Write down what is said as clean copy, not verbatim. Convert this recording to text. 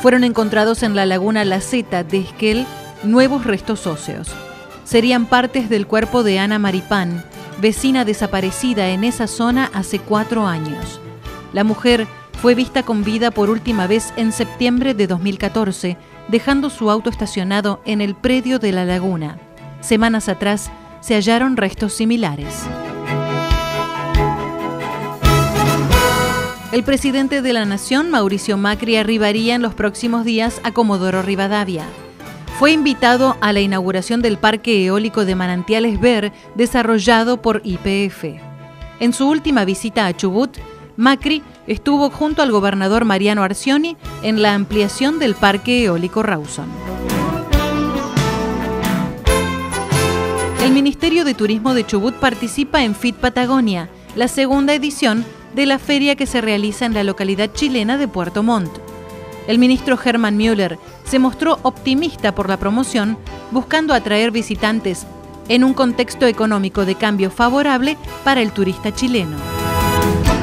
Fueron encontrados en la laguna La Zeta de Esquel nuevos restos óseos. Serían partes del cuerpo de Ana Maripán, vecina desaparecida en esa zona hace 4 años. La mujer fue vista con vida por última vez en septiembre de 2014, dejando su auto estacionado en el predio de la laguna. Semanas atrás se hallaron restos similares. El presidente de la Nación, Mauricio Macri, arribaría en los próximos días a Comodoro Rivadavia. Fue invitado a la inauguración del Parque Eólico de Manantiales Ver, desarrollado por YPF. En su última visita a Chubut, Macri estuvo junto al gobernador Mariano Arcioni en la ampliación del Parque Eólico Rawson. El Ministerio de Turismo de Chubut participa en FIT Patagonia, la segunda edición de la feria que se realiza en la localidad chilena de Puerto Montt. El ministro Hermann Müller se mostró optimista por la promoción, buscando atraer visitantes en un contexto económico de cambio favorable para el turista chileno.